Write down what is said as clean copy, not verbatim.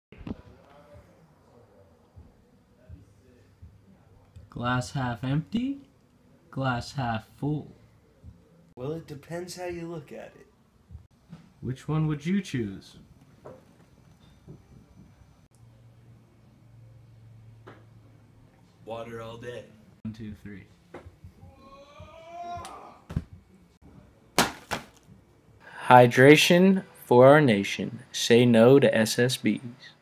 Glass half empty, glass half full. Well, it depends how you look at it. Which one would you choose? Water all day. 1, 2, 3. Hydration for our nation. Say no to SSBs.